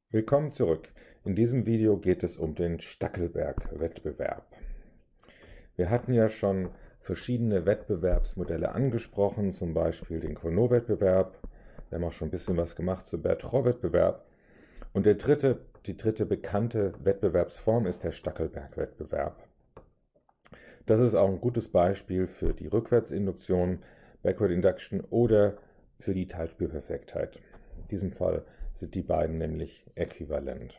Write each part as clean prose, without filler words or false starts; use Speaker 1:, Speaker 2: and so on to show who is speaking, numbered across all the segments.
Speaker 1: Willkommen zurück. In diesem Video geht es um den Stackelberg-Wettbewerb. Wir hatten ja schon verschiedene Wettbewerbsmodelle angesprochen, zum Beispiel den Cournot-Wettbewerb. Wir haben auch schon ein bisschen was gemacht zum Bertrand-Wettbewerb. Und die dritte bekannte Wettbewerbsform ist der Stackelberg-Wettbewerb. Das ist auch ein gutes Beispiel für die Rückwärtsinduktion, Backward Induction oder für die Teilspielperfektheit. In diesem Fall sind die beiden nämlich äquivalent.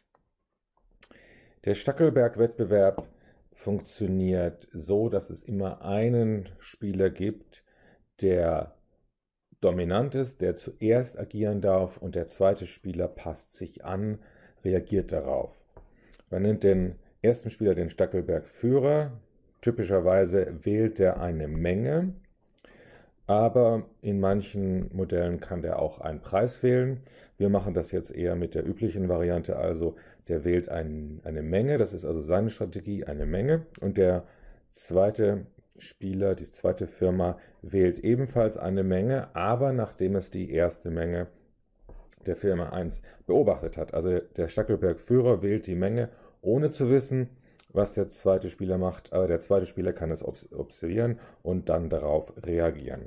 Speaker 1: Der Stackelberg-Wettbewerb funktioniert so, dass es immer einen Spieler gibt, der dominant ist, der zuerst agieren darf, und der zweite Spieler passt sich an, reagiert darauf. Man nennt den ersten Spieler den Stackelberg-Führer. Typischerweise wählt er eine Menge, aber in manchen Modellen kann der auch einen Preis wählen. Wir machen das jetzt eher mit der üblichen Variante, also der wählt eine Menge, das ist also seine Strategie, eine Menge, und der zweite Spieler, die zweite Firma, wählt ebenfalls eine Menge, aber nachdem es die erste Menge der Firma 1 beobachtet hat. Also der Stackelberg-Führer wählt die Menge, ohne zu wissen, was der zweite Spieler macht, aber der zweite Spieler kann es observieren und dann darauf reagieren.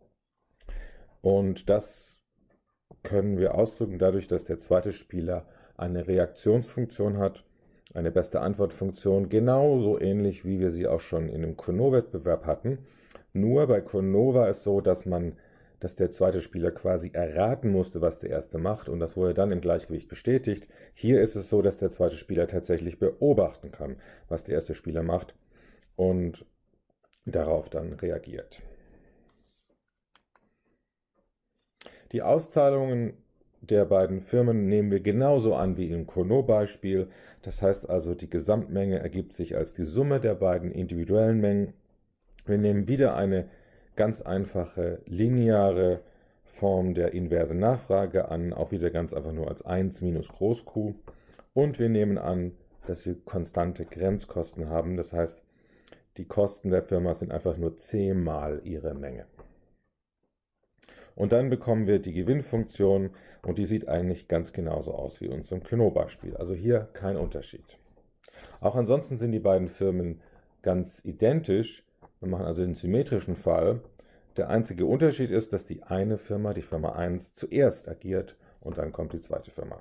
Speaker 1: Und das können wir ausdrücken dadurch, dass der zweite Spieler eine Reaktionsfunktion hat, eine beste Antwortfunktion, genauso ähnlich wie wir sie auch schon in dem Cournot-Wettbewerb hatten. Nur bei Cournot war es so, dass der zweite Spieler quasi erraten musste, was der erste macht, und das wurde dann im Gleichgewicht bestätigt. Hier ist es so, dass der zweite Spieler tatsächlich beobachten kann, was der erste Spieler macht, und darauf dann reagiert. Die Auszahlungen der beiden Firmen nehmen wir genauso an wie im Cournot-Beispiel. Das heißt also, die Gesamtmenge ergibt sich als die Summe der beiden individuellen Mengen. Wir nehmen wieder eine ganz einfache lineare Form der inversen Nachfrage an, auch wieder ganz einfach nur als 1 minus Groß Q. Und wir nehmen an, dass wir konstante Grenzkosten haben. Das heißt, die Kosten der Firma sind einfach nur c mal ihre Menge. Und dann bekommen wir die Gewinnfunktion, und die sieht eigentlich ganz genauso aus wie unserem Cournot-Beispiel. Also hier kein Unterschied. Auch ansonsten sind die beiden Firmen ganz identisch. Wir machen also den symmetrischen Fall. Der einzige Unterschied ist, dass die eine Firma, die Firma 1, zuerst agiert und dann kommt die zweite Firma.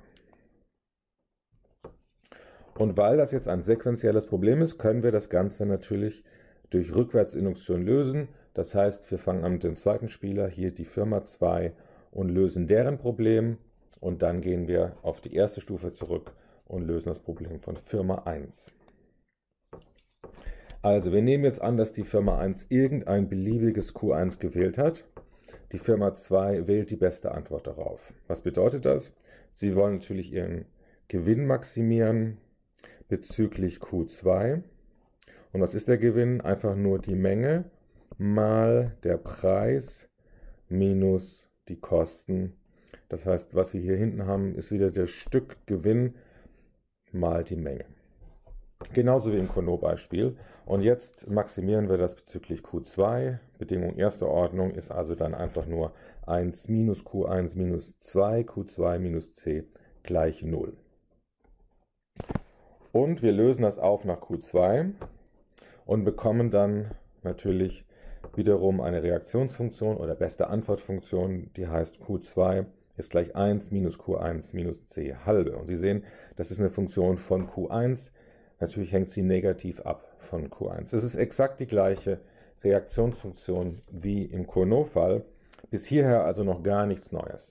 Speaker 1: Und weil das jetzt ein sequenzielles Problem ist, können wir das Ganze natürlich durch Rückwärtsinduktion lösen. Das heißt, wir fangen an mit dem zweiten Spieler, hier die Firma 2, und lösen deren Problem, und dann gehen wir auf die erste Stufe zurück und lösen das Problem von Firma 1. Also wir nehmen jetzt an, dass die Firma 1 irgendein beliebiges Q1 gewählt hat. Die Firma 2 wählt die beste Antwort darauf. Was bedeutet das? Sie wollen natürlich ihren Gewinn maximieren bezüglich Q2. Und was ist der Gewinn? Einfach nur die Menge mal der Preis minus die Kosten. Das heißt, was wir hier hinten haben, ist wieder der Stückgewinn mal die Menge. Genauso wie im Cournot-Beispiel. Und jetzt maximieren wir das bezüglich Q2. Bedingung erster Ordnung ist also dann einfach nur 1 minus Q1 minus 2, Q2 minus c gleich 0. Und wir lösen das auf nach Q2 und bekommen dann natürlich wiederum eine Reaktionsfunktion oder beste Antwortfunktion, die heißt Q2 ist gleich 1 minus Q1 minus c halbe. Und Sie sehen, das ist eine Funktion von Q1. Natürlich hängt sie negativ ab von Q1. Es ist exakt die gleiche Reaktionsfunktion wie im Cournot-Fall. Bis hierher also noch gar nichts Neues.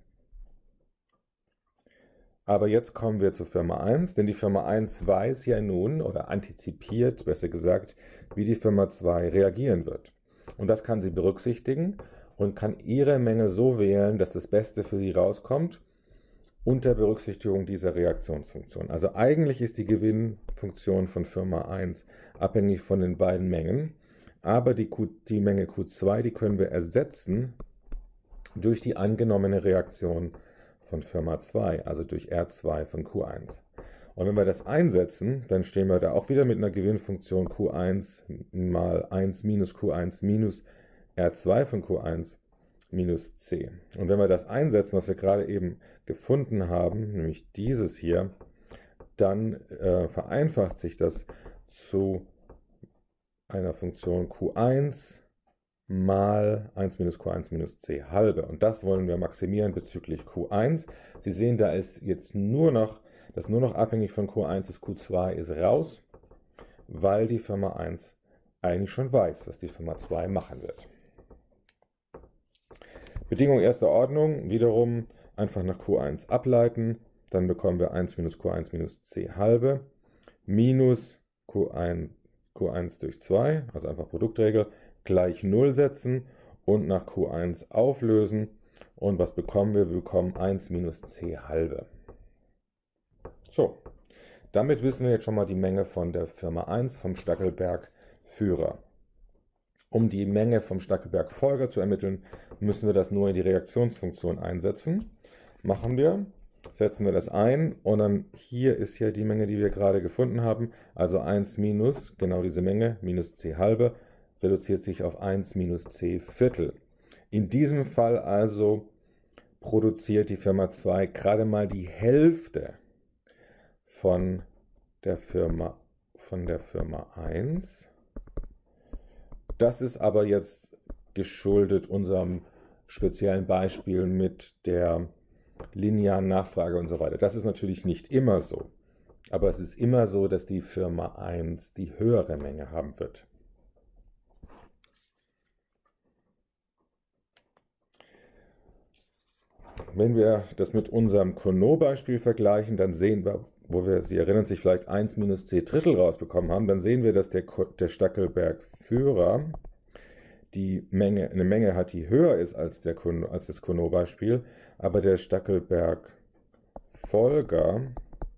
Speaker 1: Aber jetzt kommen wir zur Firma 1, denn die Firma 1 weiß ja nun oder antizipiert, besser gesagt, wie die Firma 2 reagieren wird. Und das kann sie berücksichtigen und kann ihre Menge so wählen, dass das Beste für sie rauskommt, unter Berücksichtigung dieser Reaktionsfunktion. Also eigentlich ist die Gewinnfunktion von Firma 1 abhängig von den beiden Mengen, aber die Menge Q2, die können wir ersetzen durch die angenommene Reaktion von Firma 2, also durch R2 von Q1. Und wenn wir das einsetzen, dann stehen wir da auch wieder mit einer Gewinnfunktion Q1 mal 1 minus Q1 minus R2 von Q1 minus c. Und wenn wir das einsetzen, was wir gerade eben gefunden haben, nämlich dieses hier, dann vereinfacht sich das zu einer Funktion q1 mal 1 minus q1 minus c halbe. Und das wollen wir maximieren bezüglich q1. Sie sehen, da ist jetzt nur noch abhängig von q1 ist, q2 ist raus, weil die Firma 1 eigentlich schon weiß, was die Firma 2 machen wird. Bedingung erster Ordnung, wiederum einfach nach q1 ableiten, dann bekommen wir 1 minus q1 minus c halbe minus q1 durch 2, also einfach Produktregel, gleich 0 setzen und nach q1 auflösen. Und was bekommen wir? Wir bekommen 1 minus c halbe. So, damit wissen wir jetzt schon mal die Menge von der Firma 1 vom Stackelberg-Führer. Um die Menge vom Stackelberg-Folger zu ermitteln, müssen wir das nur in die Reaktionsfunktion einsetzen. Machen wir, setzen wir das ein und dann hier ist ja die Menge, die wir gerade gefunden haben, also 1 minus, genau diese Menge, minus c halbe, reduziert sich auf 1 minus c Viertel. In diesem Fall also produziert die Firma 2 gerade mal die Hälfte von der Firma 1. Das ist aber jetzt geschuldet unserem speziellen Beispiel mit der linearen Nachfrage und so weiter. Das ist natürlich nicht immer so, aber es ist immer so, dass die Firma 1 die höhere Menge haben wird. Wenn wir das mit unserem Cournot-Beispiel vergleichen, dann sehen wir, Sie erinnern sich vielleicht 1 minus c Drittel rausbekommen haben, dann sehen wir, dass der Stackelberg-Führer eine Menge hat, die höher ist als das Cournot-Beispiel, aber der Stackelberg-Folger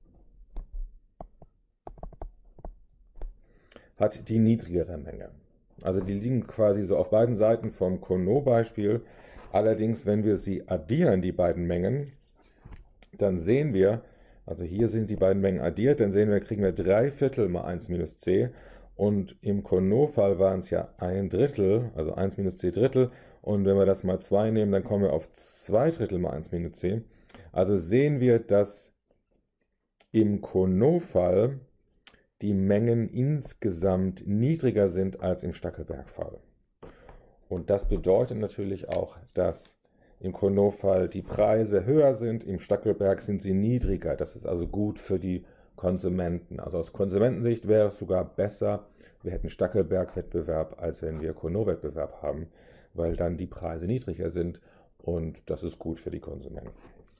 Speaker 1: hat die niedrigere Menge. Also die liegen quasi so auf beiden Seiten vom Cournot-Beispiel. Allerdings, wenn wir sie addieren, die beiden Mengen, dann sehen wir, also hier sind die beiden Mengen addiert, dann sehen wir, kriegen wir 3/4 mal 1 minus c. Und im Cournot-Fall waren es ja 1/3, also 1 minus c Drittel. Und wenn wir das mal 2 nehmen, dann kommen wir auf 2/3 mal 1 minus c. Also sehen wir, dass im Cournot-Fall die Mengen insgesamt niedriger sind als im Stackelberg-Fall. Und das bedeutet natürlich auch, dass im Cournot-Fall die Preise höher sind, im Stackelberg sind sie niedriger. Das ist also gut für die Konsumenten. Also aus Konsumentensicht wäre es sogar besser, wir hätten Stackelberg-Wettbewerb, als wenn wir Cournot-Wettbewerb haben, weil dann die Preise niedriger sind und das ist gut für die Konsumenten.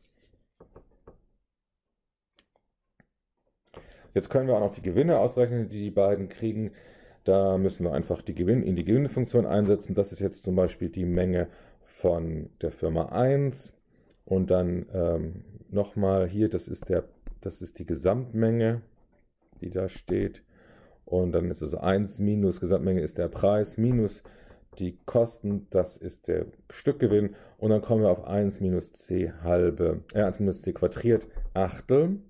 Speaker 1: Jetzt können wir auch noch die Gewinne ausrechnen, die die beiden kriegen. Da müssen wir einfach in die Gewinnfunktion einsetzen. Das ist jetzt zum Beispiel die Menge von der Firma 1 und dann nochmal hier, das ist die Gesamtmenge, die da steht. Und dann ist also 1 minus Gesamtmenge ist der Preis minus die Kosten, das ist der Stückgewinn. Und dann kommen wir auf 1 minus c quadriert Achtel.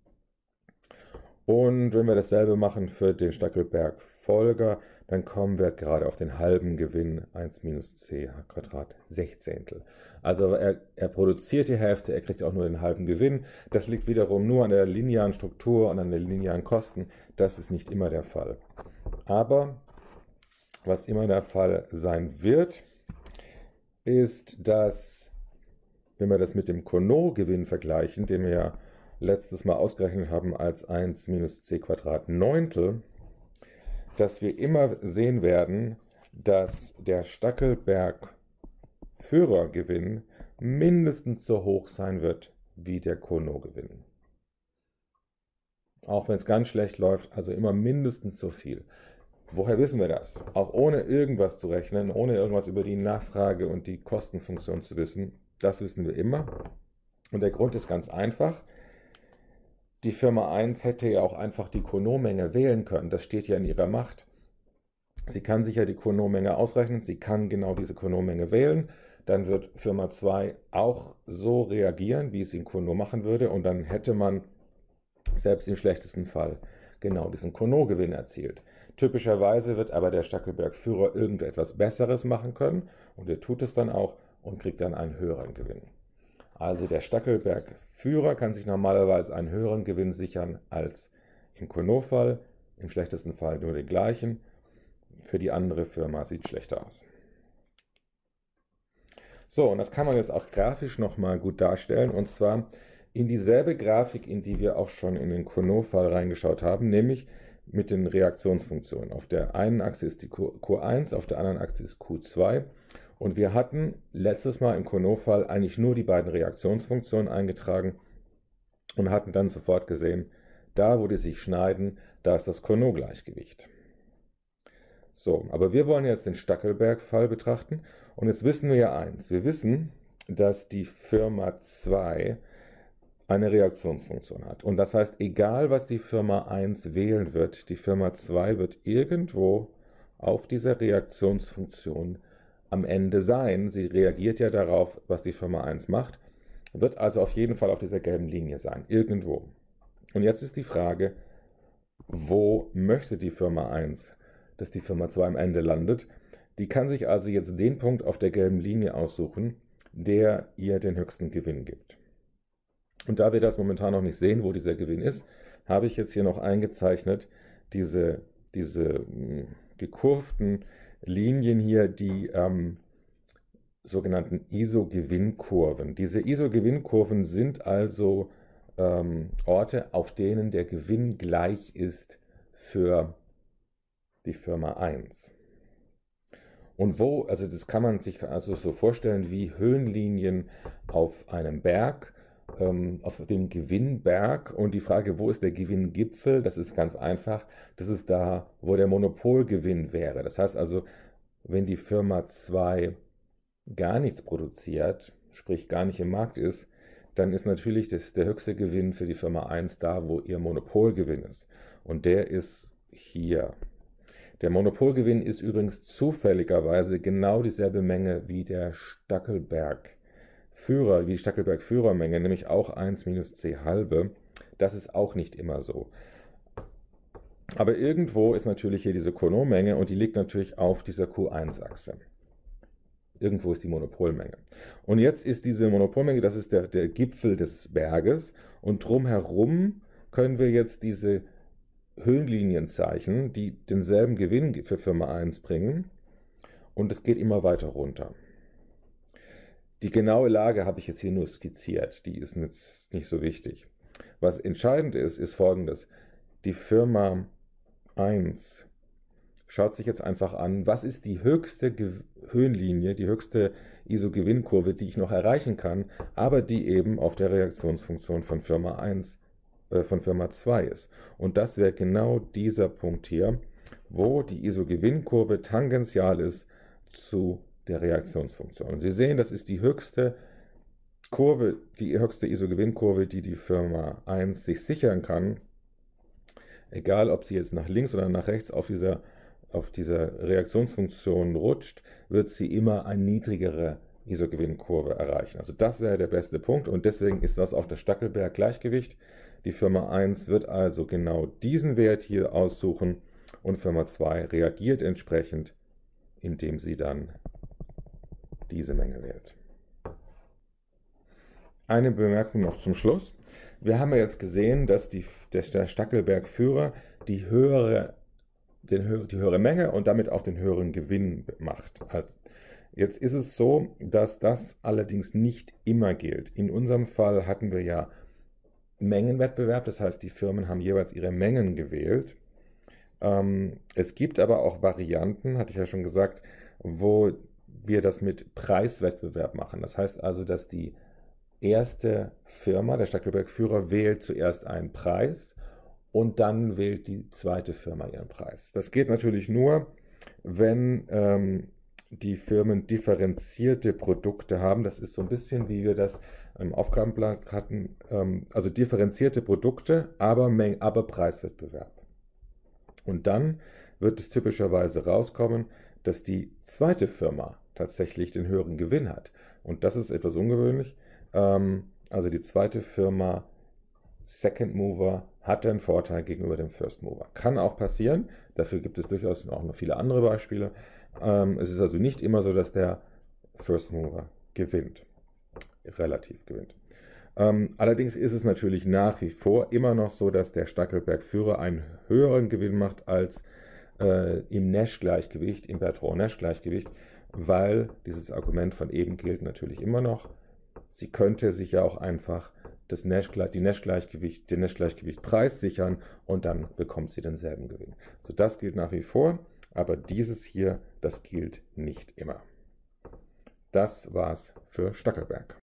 Speaker 1: Und wenn wir dasselbe machen für den Stackelberg-Folger, dann kommen wir gerade auf den halben Gewinn 1 minus c Quadrat Sechzehntel. Also er produziert die Hälfte, er kriegt auch nur den halben Gewinn. Das liegt wiederum nur an der linearen Struktur und an den linearen Kosten. Das ist nicht immer der Fall. Aber was immer der Fall sein wird, ist, dass, wenn wir das mit dem Cournot-Gewinn vergleichen, den wir ja letztes Mal ausgerechnet haben als 1 minus c Quadrat Neuntel, dass wir immer sehen werden, dass der Stackelberg-Führergewinn mindestens so hoch sein wird wie der Cournot-Gewinn. Auch wenn es ganz schlecht läuft, also immer mindestens so viel. Woher wissen wir das? Auch ohne irgendwas zu rechnen, ohne irgendwas über die Nachfrage und die Kostenfunktion zu wissen, das wissen wir immer. Und der Grund ist ganz einfach. Die Firma 1 hätte ja auch einfach die Cournot-Menge wählen können. Das steht ja in ihrer Macht. Sie kann sich ja die Cournot-Menge ausrechnen. Sie kann genau diese Cournot-Menge wählen. Dann wird Firma 2 auch so reagieren, wie es in Cournot machen würde. Und dann hätte man selbst im schlechtesten Fall genau diesen Cournot-Gewinn erzielt. Typischerweise wird aber der Stackelberg-Führer irgendetwas Besseres machen können. Und er tut es dann auch. und kriegt dann einen höheren Gewinn. Also der Stackelberg-Führer kann sich normalerweise einen höheren Gewinn sichern als im Cournot-Fall, im schlechtesten Fall nur den gleichen. Für die andere Firma sieht es schlechter aus. So, und das kann man jetzt auch grafisch nochmal gut darstellen, und zwar in dieselbe Grafik, in die wir auch schon in den Cournot-Fall reingeschaut haben, nämlich mit den Reaktionsfunktionen. Auf der einen Achse ist die Q1, auf der anderen Achse ist Q2. Und wir hatten letztes Mal im Cournot-Fall eigentlich nur die beiden Reaktionsfunktionen eingetragen und hatten dann sofort gesehen, da wo die sich schneiden, da ist das Cournot-Gleichgewicht. So, aber wir wollen jetzt den Stackelberg-Fall betrachten, und jetzt wissen wir ja eins. Wir wissen, dass die Firma 2 eine Reaktionsfunktion hat. Und das heißt, egal was die Firma 1 wählen wird, die Firma 2 wird irgendwo auf dieser Reaktionsfunktion am Ende sein. Sie reagiert ja darauf, was die Firma 1 macht, wird also auf jeden Fall auf dieser gelben Linie sein, irgendwo. Und jetzt ist die Frage, wo möchte die Firma 1, dass die Firma 2 am Ende landet? Die kann sich also jetzt den Punkt auf der gelben Linie aussuchen, der ihr den höchsten Gewinn gibt. Und da wir das momentan noch nicht sehen, wo dieser Gewinn ist, habe ich jetzt hier noch eingezeichnet, die gekurvten Linien hier, die sogenannten ISO-Gewinnkurven. Diese ISO-Gewinnkurven sind also Orte, auf denen der Gewinn gleich ist für die Firma 1. Und wo, also das kann man sich also so vorstellen wie Höhenlinien auf einem Berg, auf dem Gewinnberg, und die Frage, wo ist der Gewinngipfel, das ist ganz einfach, das ist da, wo der Monopolgewinn wäre. Das heißt also, wenn die Firma 2 gar nichts produziert, sprich gar nicht im Markt ist, dann ist natürlich der höchste Gewinn für die Firma 1 da, wo ihr Monopolgewinn ist. Und der ist hier. Der Monopolgewinn ist übrigens zufälligerweise genau dieselbe Menge wie der Stackelberg-Führer, wie die Stackelberg-Führermenge, nämlich auch 1 minus c halbe. Das ist auch nicht immer so. Aber irgendwo ist natürlich hier diese Cournot-Menge, und die liegt natürlich auf dieser Q1-Achse. Irgendwo ist die Monopolmenge. Und jetzt ist diese Monopolmenge, das ist der Gipfel des Berges, und drumherum können wir jetzt diese Höhenlinien zeichnen, die denselben Gewinn für Firma 1 bringen, und es geht immer weiter runter. Die genaue Lage habe ich jetzt hier nur skizziert, die ist jetzt nicht so wichtig. Was entscheidend ist, ist Folgendes: Die Firma 1 schaut sich jetzt einfach an, was ist die höchste Höhenlinie, die höchste ISO-Gewinnkurve, die ich noch erreichen kann, aber die eben auf der Reaktionsfunktion von Firma 1 von Firma 2 ist. Und das wäre genau dieser Punkt hier, wo die ISO-Gewinnkurve tangential ist zu der Reaktionsfunktion. Und Sie sehen, das ist die höchste Kurve, die höchste ISO-Gewinnkurve, die die Firma 1 sich sichern kann. Egal, ob sie jetzt nach links oder nach rechts auf dieser Reaktionsfunktion rutscht, wird sie immer eine niedrigere ISO-Gewinnkurve erreichen. Also das wäre der beste Punkt, und deswegen ist das auch das Stackelberg-Gleichgewicht. Die Firma 1 wird also genau diesen Wert hier aussuchen, und Firma 2 reagiert entsprechend, indem sie dann diese Menge wählt. Eine Bemerkung noch zum Schluss. Wir haben ja jetzt gesehen, dass der Stackelberg-Führer die höhere Menge und damit auch den höheren Gewinn macht. Jetzt ist es so, dass das allerdings nicht immer gilt. In unserem Fall hatten wir ja Mengenwettbewerb, das heißt, die Firmen haben jeweils ihre Mengen gewählt. Es gibt aber auch Varianten, hatte ich ja schon gesagt, wo wir das mit Preiswettbewerb machen. Das heißt also, dass die erste Firma, der Stackelberg-Führer, wählt zuerst einen Preis und dann wählt die zweite Firma ihren Preis. Das geht natürlich nur, wenn die Firmen differenzierte Produkte haben. Das ist so ein bisschen, wie wir das im Aufgabenblatt hatten, also differenzierte Produkte, aber Preiswettbewerb. Und dann wird es typischerweise rauskommen, dass die zweite Firma tatsächlich den höheren Gewinn hat. Und das ist etwas ungewöhnlich. Also die zweite Firma, Second Mover, hat einen Vorteil gegenüber dem First Mover. Kann auch passieren, dafür gibt es durchaus auch noch viele andere Beispiele. Es ist also nicht immer so, dass der First Mover gewinnt. Relativ gewinnt. Allerdings ist es natürlich nach wie vor immer noch so, dass der Stackelberg-Führer einen höheren Gewinn macht als im Nash-Gleichgewicht, im Bertrand-Nash-Gleichgewicht, weil dieses Argument von eben gilt natürlich immer noch. Sie könnte sich ja auch einfach den Nash-Gleichgewicht Preis sichern und dann bekommt sie denselben Gewinn. So, das gilt nach wie vor, aber dieses hier, das gilt nicht immer. Das war's für Stackelberg.